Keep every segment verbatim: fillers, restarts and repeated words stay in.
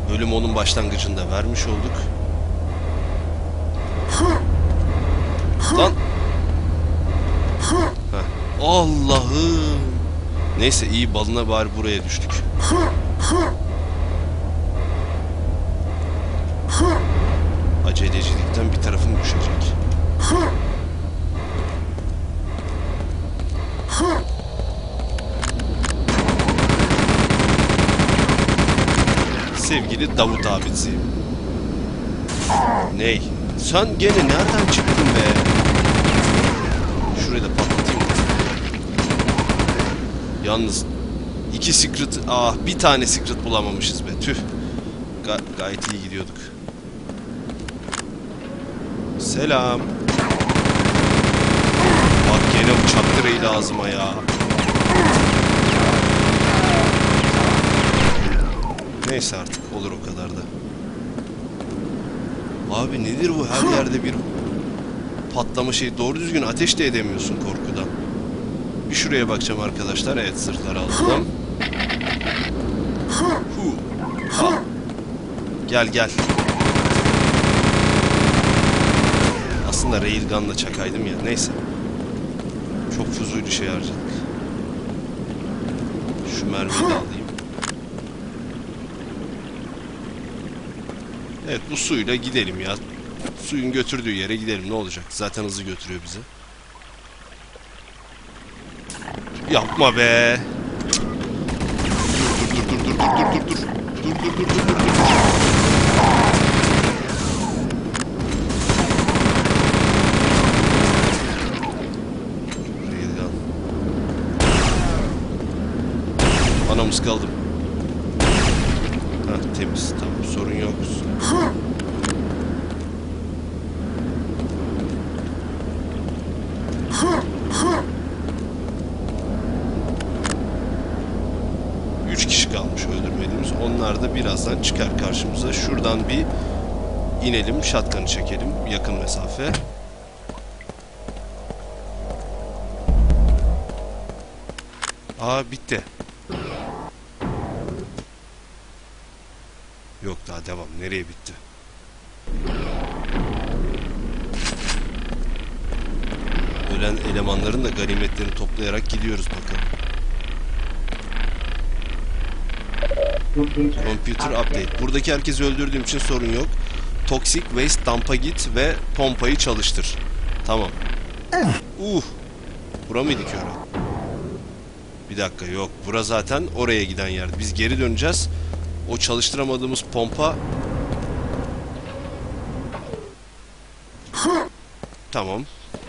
Bölüm onun başlangıcında vermiş olduk. Lan. Heh. Allah'ım. Neyse iyi balına bari buraya düştük. Acelecilikten bir tarafım düşecek. Sevgili Davut abisi. Ney? Sen gene nereden çıktın be? Şurayı da patlatayım. Yalnız iki secret, ah bir tane secret bulamamışız be. Tüh. Ga gayet iyi gidiyorduk. Selam. Bak gene uçak direği lazım ya. Neyse artık olur o kadar da. Abi nedir bu, her yerde bir patlama şey, doğru düzgün ateş de edemiyorsun korkudan. Bir şuraya bakacağım arkadaşlar. Evet, zırhları aldım. Hu. Ha. Gel gel. Aslında railgun'la çakaydım ya. Neyse. Çok fuzuydu şey harcadık. Şu mermiyi de alayım. Evet, bu suyla gidelim ya. Suyun götürdüğü yere gidelim, ne olacak? Zaten hızlı götürüyor bizi. Yapma be. Dur dur dur dur dur dur dur dur. Dur dur dur dur dur dur. Railgun. Anamız kaldım. Heh, temiz, tamam, sorun yok. Üç kişi kalmış öldürmediğimiz. Onlar da birazdan çıkar karşımıza. Şuradan bir inelim, shotgun'ı çekelim. Yakın mesafe. Aa, bitti. Yok, daha devam. Nereye bitti? Ölen elemanların da ganimetlerini toplayarak gidiyoruz bakalım. Computer update. Buradaki herkesi öldürdüğüm için sorun yok. Toxic waste dump'a git ve pompayı çalıştır. Tamam. Uh. Bura mıydı ki orası? Bir dakika, yok. Bura zaten oraya giden yer. Biz geri döneceğiz. O çalıştıramadığımız pompa... Tamam.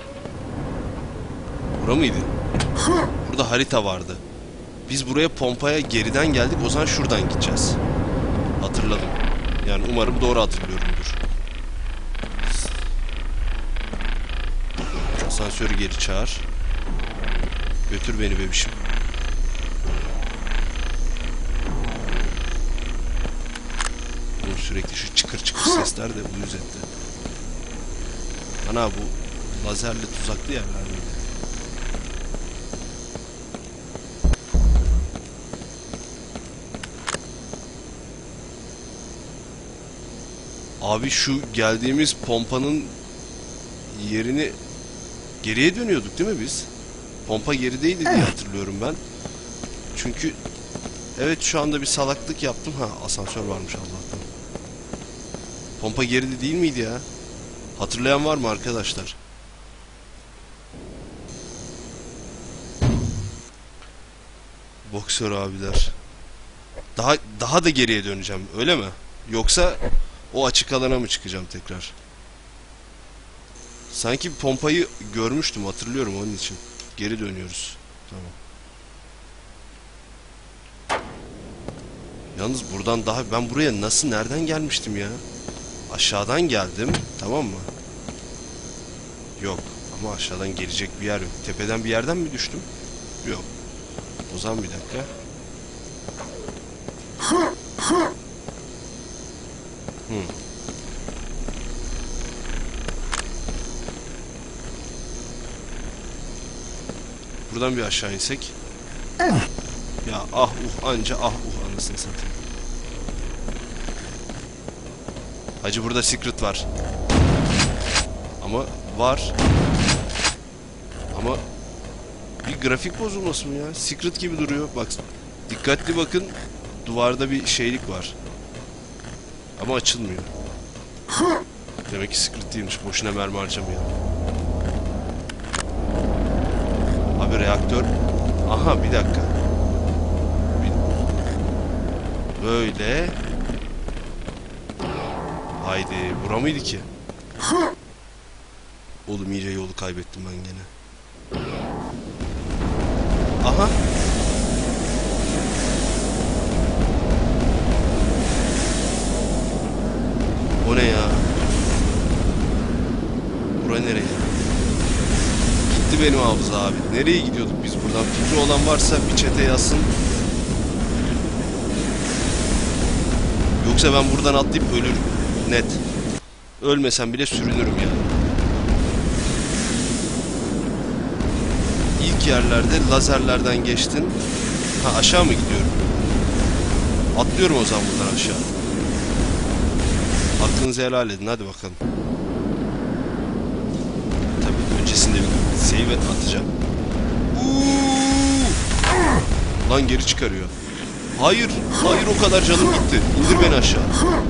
Bura mıydı? Burada harita vardı. Biz buraya pompaya geriden geldik. O zaman şuradan gideceğiz. Hatırladım. Yani umarım doğru hatırlıyorumdur. Asansörü geri çağır. Götür beni bebişim. Oğlum sürekli şu çıkır çıkır sesler de uyuz etti. Ana, bu lazerli tuzaklı yerler miydi? Abi şu geldiğimiz pompanın yerini geriye dönüyorduk değil mi biz? Pompa gerideydi diye hatırlıyorum ben. Çünkü evet, şu anda bir salaklık yaptım. Ha, asansör varmış Allah'tan. Pompa geride değil miydi ya? Hatırlayan var mı arkadaşlar? Boksör abiler. Daha daha da geriye döneceğim, öyle mi? Yoksa o açık alana mı çıkacağım tekrar? Sanki pompayı görmüştüm, hatırlıyorum, onun için. Geri dönüyoruz. Tamam. Yalnız buradan daha... Ben buraya nasıl, nereden gelmiştim ya? Aşağıdan geldim, tamam mı? Yok. Ama aşağıdan gelecek bir yer yok. Tepeden bir yerden mi düştüm? Yok. O zaman bir dakika. Hmm. Buradan bir aşağı insek. Ya ah uh anca ah uh anasını satayım. Hacı burada secret var. Ama var. Ama bir grafik bozulması mı ya? Secret gibi duruyor. Bak, dikkatli bakın. Duvarda bir şeylik var. Ama açılmıyor. Demek ki secret değilmiş. Boşuna mermi harcamayalım. Abi reaktör. Aha bir dakika. Bir... Böyle. Haydi. Bura mıydı ki? Oğlum iyice yolu kaybettim ben gene. Aha. O ne ya? Bura nereye? Gitti benim hafıza abi. Nereye gidiyorduk biz buradan? Fikri olan varsa bir çete yazsın. Yoksa ben buradan atlayıp ölürüm. Net. Ölmesem bile sürünürüm yani. İlk yerlerde lazerlerden geçtin. Ha, aşağı mı gidiyorum? Atlıyorum o zaman buradan aşağı. Aklınızı helal edin, hadi bakalım. Tabii öncesinde bir save atacağım. Uuu! Lan geri çıkarıyor. Hayır, hayır, o kadar canım gitti. İndir beni aşağı.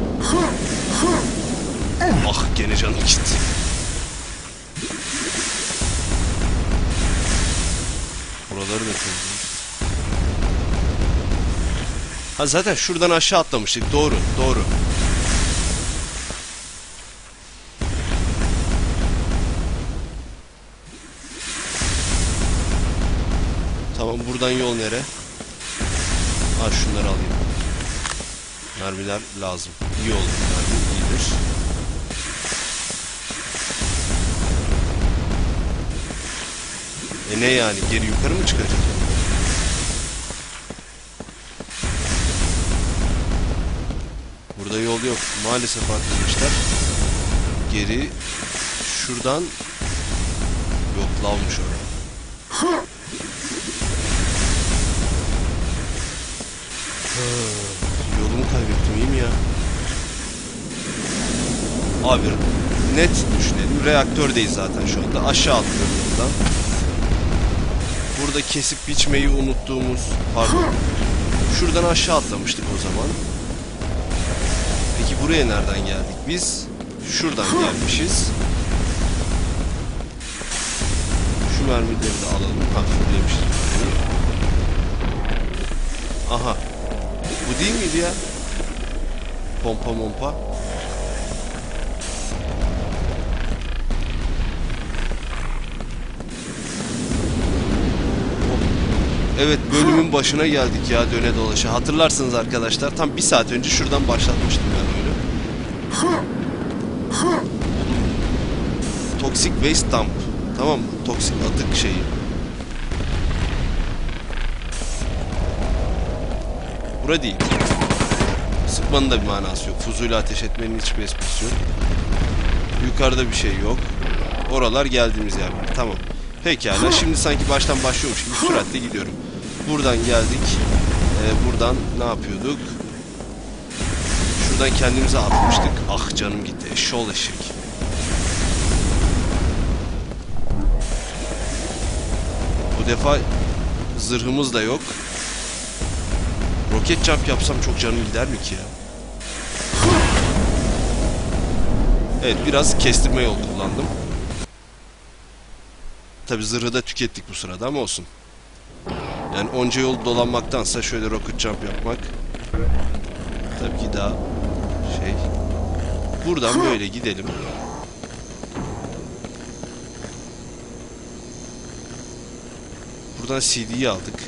Ah, gene canım gitti. Buraları da temizliyoruz. Ha, zaten şuradan aşağı atlamıştık. Doğru, doğru. Tamam, buradan yol nere? Ha, şunları alayım. Mermiler lazım. İyi oldu. Mermi iyidir. E ne yani? Geri yukarı mı çıkacak? Burada yol yok. Maalesef arkadaşlar. Geri şuradan yok, lavmış oraya. Yolumu kaybettim, iyi mi ya? Abi net düşünelim. Reaktördeyiz zaten şu anda. Aşağı atlıyorum buradan. Burada kesip biçmeyi unuttuğumuz, pardon, şuradan aşağı atlamıştık o zaman. Peki buraya nereden geldik biz? Şuradan gelmişiz. Şu mermileri de alalım. Ha, fulllemişiz. Aha. Bu değil miydi ya? Pompa mompa. Evet, bölümün başına geldik ya, döne dolaşa. Hatırlarsınız arkadaşlar, tam bir saat önce şuradan başlatmıştım ben oyunu. Toxic Waste Dump. Tamam mı? Toksik atık şeyi. Bura değil. Sıkmanın da bir manası yok. Fuzuyla ateş etmenin hiçbir esprisi yok. Yukarıda bir şey yok. Oralar geldiğimiz yerler. Tamam. Pekala. Şimdi sanki baştan başlıyormuş gibi süratle gidiyorum. Buradan geldik. Ee, buradan ne yapıyorduk? Şuradan kendimize atmıştık. Ah, canım gitti. Eşşoğlu eşek. Bu defa zırhımız da yok. Roket jump yapsam çok canım gider mi ki ya? Evet, biraz kestirme yol kullandım. Tabi zırhı da tükettik bu sırada ama olsun. Yani onca yol dolanmaktansa şöyle rocket jump yapmak tabii ki daha şey. Buradan böyle gidelim. Buradan C D'yi aldık.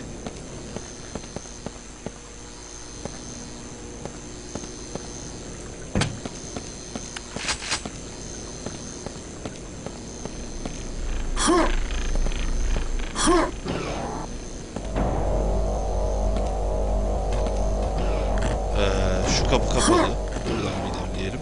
Ee, şu kapı kapalı. Buradan bir ilerleyelim.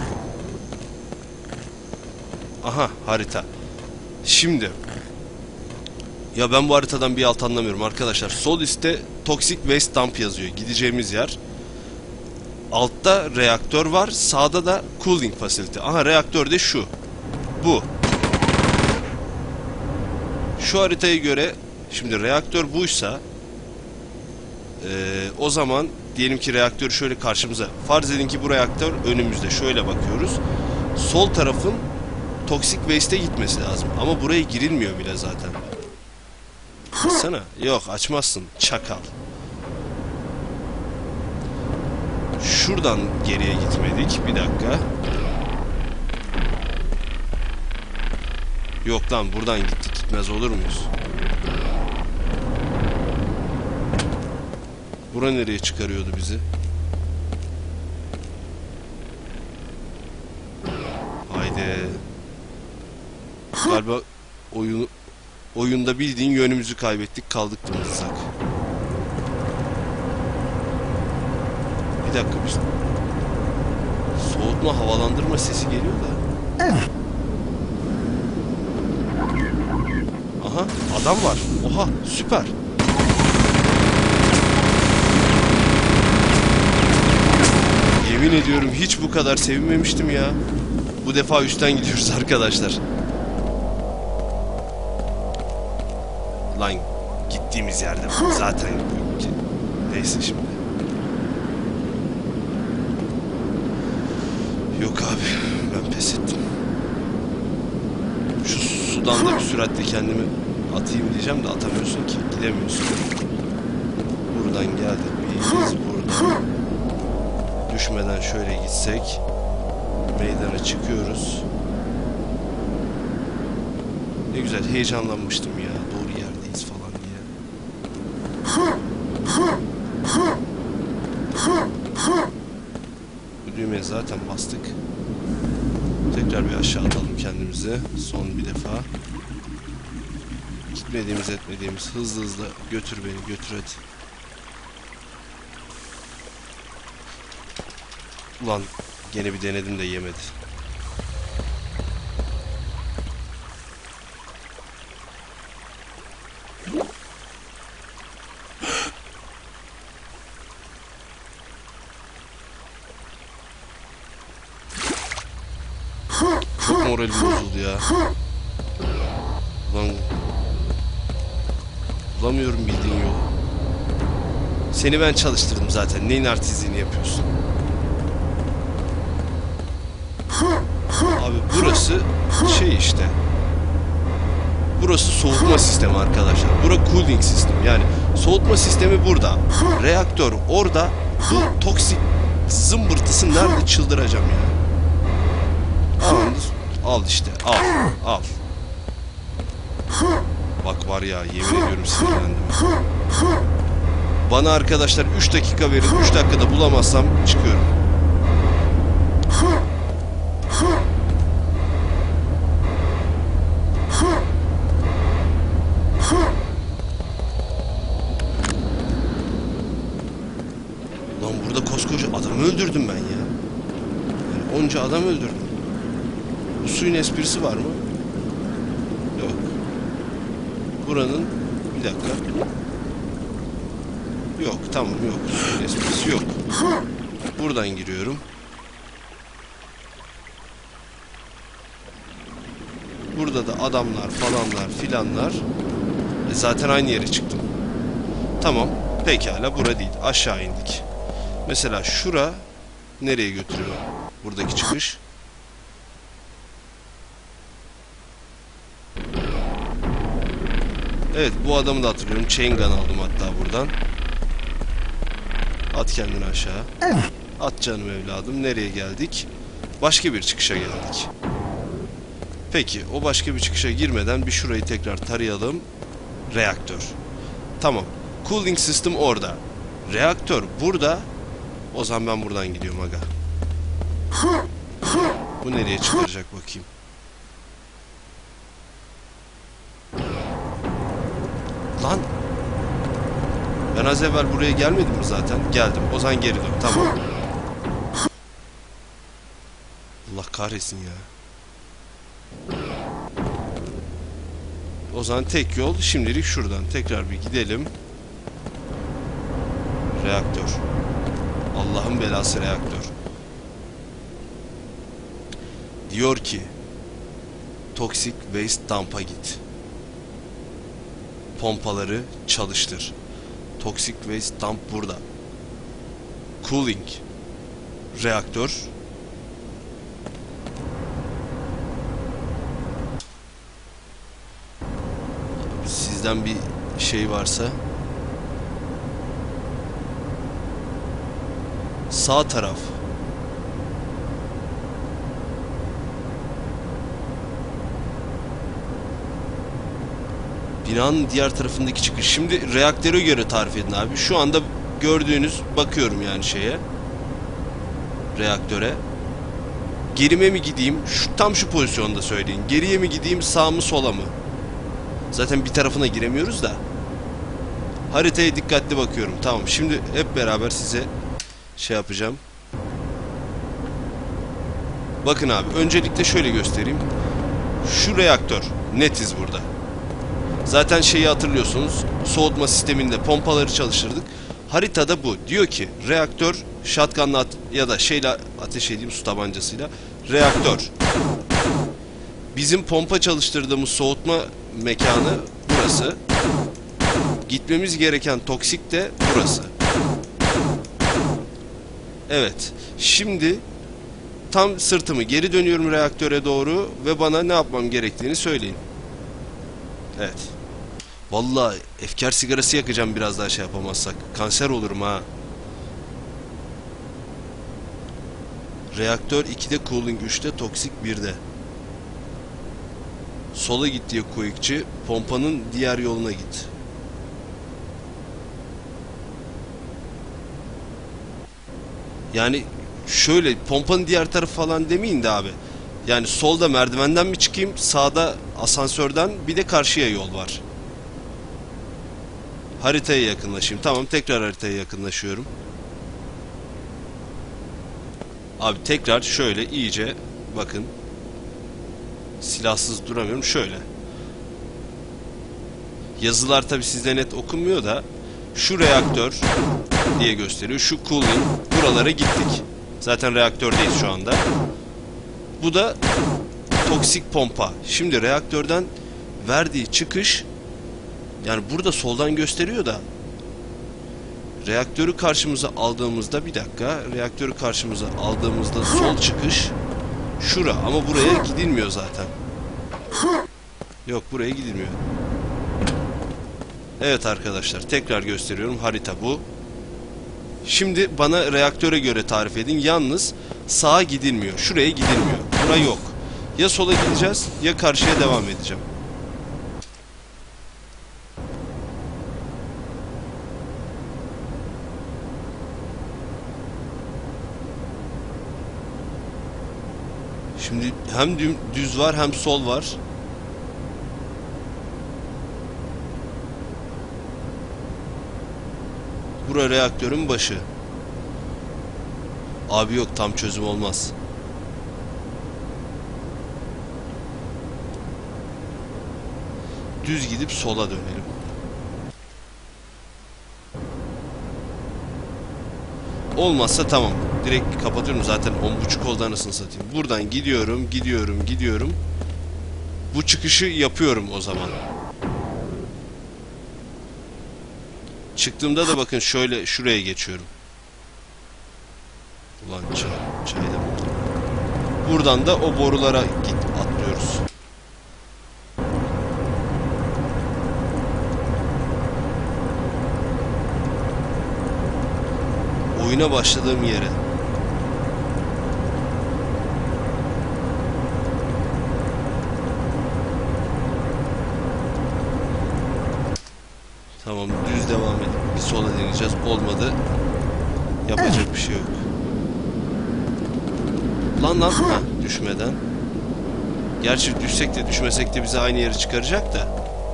Aha, harita. Şimdi ya ben bu haritadan bir alt anlamıyorum arkadaşlar. Sol üstte Toxic Waste Dump yazıyor. Gideceğimiz yer. Altta reaktör var. Sağda da cooling facility. Aha, reaktör de şu. Bu. Şu haritaya göre şimdi reaktör buysa ee, o zaman diyelim ki reaktör şöyle karşımıza. Farz edin ki bu reaktör önümüzde. Şöyle bakıyoruz. Sol tarafın toksik waste'e gitmesi lazım. Ama buraya girilmiyor bile zaten. Açsana. Yok, açmazsın. Çakal. Şuradan geriye gitmedik. Bir dakika. Yok lan, buradan gittik. Gitmez olur muyuz? Bura nereye çıkarıyordu bizi? Haydi. Galiba oyunu oyunda bildiğin yönümüzü kaybettik, kaldık dımdızlak. Bir dakika, bir soğutma, havalandırma sesi geliyor da. Aha, adam var. Oha, süper. Yemin ediyorum hiç bu kadar sevinmemiştim ya. Bu defa üstten gidiyoruz arkadaşlar. Lan gittiğimiz yerde zaten yok ki. Neyse şimdi. Yok abi, ben pes ettim. Şu sudan da bir süratle kendimi atayım diyeceğim de atamıyorsun ki. Gidemiyorsun. Buradan geldik. Biz buradan düşmeden şöyle gitsek meydana çıkıyoruz. Ne güzel heyecanlanmıştım ya. Doğru yerdeyiz falan diye. Bu düğmeye zaten bastık. Tekrar bir aşağı atalım kendimizi. Son bir defa. Gitmediğimiz etmediğimiz hızlı hızlı götür beni, götür hadi. Ulan gene bir denedim de yemedi. Çok moralim bozuldu ya. Ulan bulamıyorum bildiğin yolu. Seni ben çalıştırdım zaten. Neyin artistliğini yapıyorsun? Abi burası şey işte. Burası soğutma sistemi arkadaşlar. Burası cooling sistem. Yani soğutma sistemi burada. Reaktör orada. Bu toksik zımbırtısı nerede, çıldıracağım ya. Al, al işte. Al. Al. Bak var ya, yemin ediyorum sinirlendim. Bana arkadaşlar üç dakika verin. üç dakikada bulamazsam çıkıyorum. Lan burada koskoca adamı öldürdüm ben ya. Yani onca adam öldürdüm. Bu suyun esprisi var mı? Yok. Buranın bir dakika. Yok, tamam, yok. Suyun esprisi yok. Buradan giriyorum. Burada da adamlar falanlar filanlar. E zaten aynı yere çıktım. Tamam. Pekala, bura değil. Aşağı indik. Mesela şura nereye götürüyor? Buradaki çıkış. Evet, bu adamı da hatırlıyorum. Chain gun aldım hatta buradan. At kendini aşağı. At canım evladım. Nereye geldik? Başka bir çıkışa geldik. Peki, o başka bir çıkışa girmeden bir şurayı tekrar tarayalım. Reaktör. Tamam. Cooling system orada. Reaktör burada. O zaman ben buradan gidiyorum aga. Bu nereye çıkaracak bakayım. Lan. Ben az evvel buraya gelmedim mi zaten? Geldim. O zaman geri dön. Tamam. Allah kahretsin ya. O zaman tek yol şimdilik şuradan. Tekrar bir gidelim. Reaktör. Allah'ın belası reaktör. Diyor ki Toxic Waste Dump'a git. Pompaları çalıştır. Toxic Waste Dump burada. Cooling. Reaktör. Sizden bir şey varsa. Sağ taraf. Binanın diğer tarafındaki çıkış. Şimdi reaktöre göre tarif edin abi. Şu anda gördüğünüz, bakıyorum yani şeye. Reaktöre. Gerime mi gideyim? Şu, tam şu pozisyonda söyleyin. Geriye mi gideyim, sağ mı, sola mı? Zaten bir tarafına giremiyoruz da. Haritaya dikkatli bakıyorum. Tamam. Şimdi hep beraber size şey yapacağım. Bakın abi. Öncelikle şöyle göstereyim. Şu reaktör. Netiz burada. Zaten şeyi hatırlıyorsunuz. Soğutma sisteminde pompaları çalıştırdık. Haritada bu. Diyor ki reaktör shotgunla ya da şeyle ateş edeyim, su tabancasıyla. Reaktör. Bizim pompa çalıştırdığımız soğutma mekanı burası. Gitmemiz gereken toksik de burası. Evet. Şimdi tam sırtımı geri dönüyorum reaktöre doğru ve bana ne yapmam gerektiğini söyleyin. Evet. Vallahi efkar sigarası yakacağım biraz daha şey yapamazsak. Kanser olurum ha. Reaktör ikide, cooling üçte, toksik birde. Sola git diye quickçi. Pompanın diğer yoluna git. Yani şöyle pompanın diğer tarafı falan demeyin de abi. Yani solda merdivenden mi çıkayım, sağda asansörden, bir de karşıya yol var. Haritaya yakınlaşayım. Tamam, tekrar haritaya yakınlaşıyorum. Abi tekrar şöyle iyice bakın. Silahsız duramıyorum. Şöyle. Yazılar tabi sizde net okunmuyor da şu reaktör diye gösteriyor. Şu cooling. Buralara gittik. Zaten reaktördeyiz şu anda. Bu da toksik pompa. Şimdi reaktörden verdiği çıkış, yani burada soldan gösteriyor da reaktörü karşımıza aldığımızda, bir dakika, reaktörü karşımıza aldığımızda sol çıkış şura, ama buraya gidilmiyor zaten. Yok, buraya gidilmiyor. Evet arkadaşlar, tekrar gösteriyorum, harita bu. Şimdi bana reaktöre göre tarif edin. Yalnız sağa gidilmiyor, şuraya gidilmiyor, bura yok. Ya sola gideceğiz ya karşıya devam edeceğim. Şimdi hem düz var hem sol var. Bura reaktörün başı. Abi yok, tam çözüm olmaz. Düz gidip sola dönelim. Olmazsa tamam. Direkt kapatıyorum, zaten on buçuk oldu anasını satayım. Buradan gidiyorum, gidiyorum, gidiyorum. Bu çıkışı yapıyorum o zaman. Çıktığımda da bakın şöyle şuraya geçiyorum. Ulan çay, çay da burada. Buradan da o borulara git, atlıyoruz. Oyuna başladığım yere. Tamam, düz devam edin. Bir sola deneyeceğiz. Olmadı. Yapacak bir şey yok. Lan lan. Ha, düşmeden. Gerçi düşsek de düşmesek de bizi aynı yere çıkaracak da.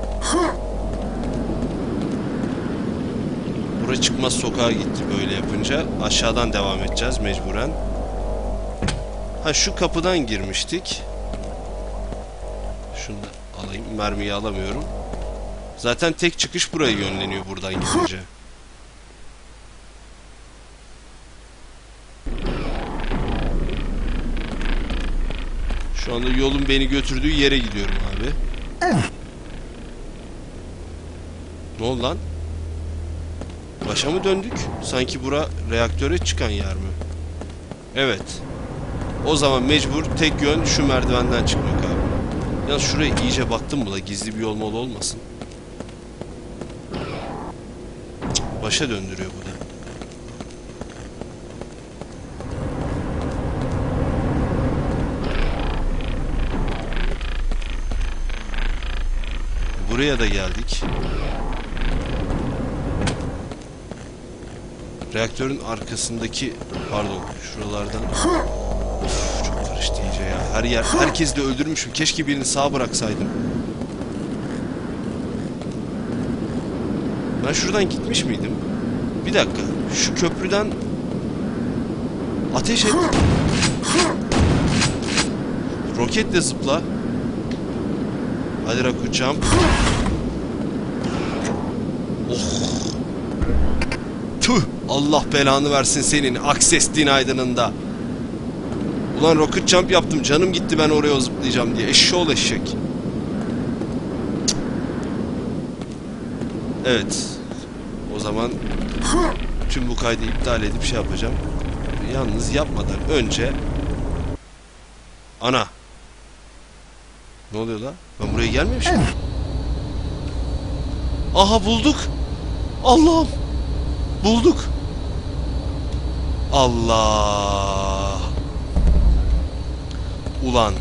Buraya çıkmaz sokağa gitti böyle yapınca. Aşağıdan devam edeceğiz mecburen. Ha, şu kapıdan girmiştik. Şunu da alayım. Mermiyi alamıyorum. Zaten tek çıkış buraya yönleniyor buradan gidince. Şu anda yolun beni götürdüğü yere gidiyorum abi. Ne oldu lan? Başa mı döndük? Sanki bura reaktöre çıkan yer mi? Evet. O zaman mecbur tek yön şu merdivenden çıkmak abi. Yalnız şuraya iyice baktım mı da gizli bir yol mol olmasın. Cık, başa döndürüyor bu da. Buraya da geldik. Reaktörün arkasındaki, pardon, şuralardan. Of, çok karıştı iyice ya. Her yer, herkes de öldürmüşüm. Keşke birini sağ bıraksaydım. Ben şuradan gitmiş miydim? Bir dakika. Şu köprüden ateş et. Roketle zıpla. Hadi Rocket Jump. Oh. Tüh. Allah belanı versin senin Access Denied'ınında. Ulan Rocket Jump yaptım. Canım gitti ben oraya zıplayacağım diye. Eşşoğlu eşek. Evet. O zaman tüm bu kaydı iptal edip şey yapacağım. Yalnız yapmadan önce... Ana. Ne oluyor la? Ben buraya gelmemişim. Aha bulduk. Allah'ım. Bulduk. Allah. Ulan.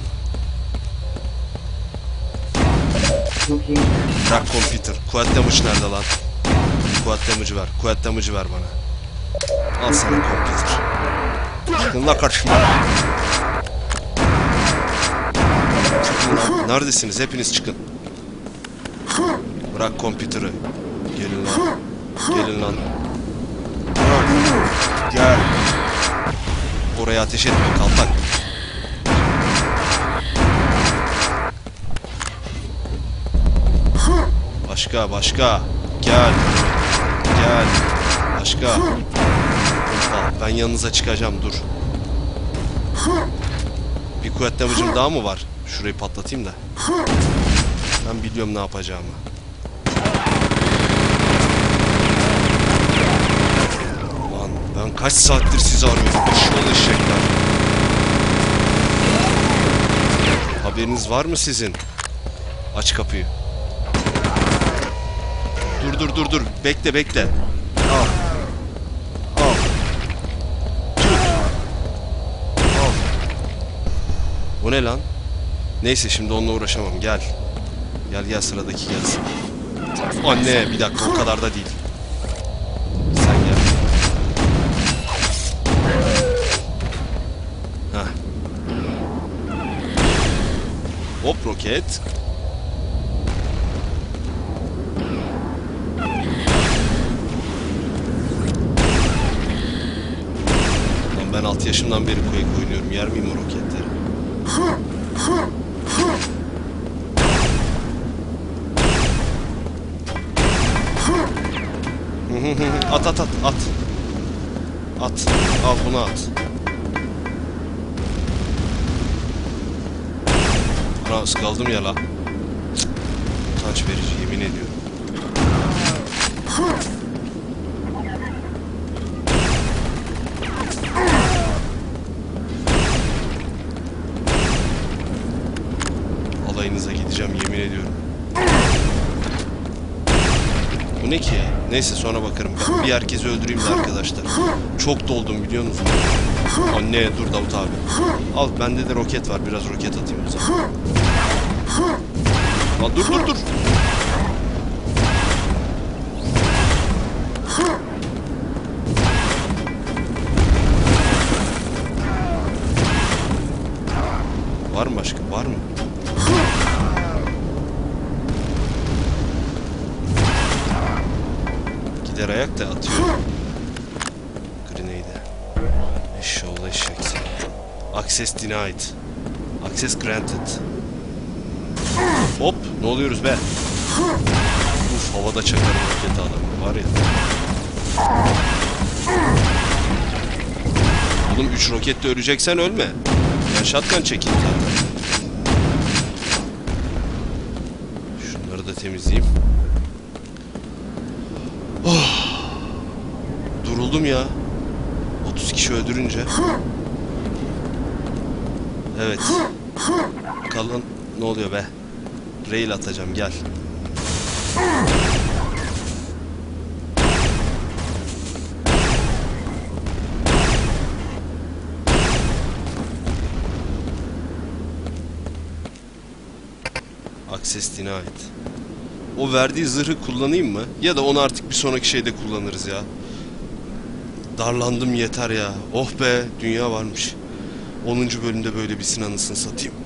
Bırak computer. Kuvvet damage'ı nerede lan? Kuvvet damage'ı ver. Kuvvet damage'ı ver bana. Al sana computer. Çıkın la karşıma. Çıkın lan. Neredesiniz? Hepiniz çıkın. Bırak computer'ı. Gelin lan. Gelin lan. Gel. Oraya ateş etme kaltak. Başka başka. Gel. Gel. Başka. Hoppa, ben yanınıza çıkacağım dur. Bir kuvvet damage'ım daha mı var? Şurayı patlatayım da. Ben biliyorum ne yapacağımı. Ben kaç saattir sizi arıyorum. Eşşoğlu eşekler. Haberiniz var mı sizin? Aç kapıyı. Dur dur dur dur. Bekle bekle. Al. Al. Al. O ne lan? Neyse şimdi onunla uğraşamam. Gel. Gel gel sıradaki gelsin. Anne bir dakika o kadar da değil. Sen gel. Hop roket. Lan ben altı yaşımdan beri Quake oynuyorum. Yer miyim o roketleri? At at at at. At. Al bunu at. Ana ıskaldım ya la. Utanç verici yemin ediyorum. Alayınıza gideceğim yemin ediyorum. Bu ne ki ya? Neyse sonra bakarım. Ben bir herkesi öldüreyim de arkadaşlar. Çok doldum biliyor musunuz? Anne dur Davut abi. Al bende de roket var. Biraz roket atayım o zaman. Lan dur dur dur. Var mı başka? Var mı? Gider ayak da atıyor. Grenade. Eşşoğlu eşek. Access denied. Access granted. Hop! Ne oluyoruz be? Uf havada çakarım roketi adam. Var ya. Oğlum üç roketle öleceksen ölme. Ben shotgun çekeyim zaten. temizleyeyim. Oh. Duruldum ya. otuz kişi öldürünce. Evet. Kalın. Ne oluyor be? Rail atacağım, gel. Access denied. O verdiği zırhı kullanayım mı? Ya da onu artık bir sonraki şeyde kullanırız ya. Darlandım yeter ya. Oh be, dünya varmış. onuncu bölümde böyle bir anısını satayım.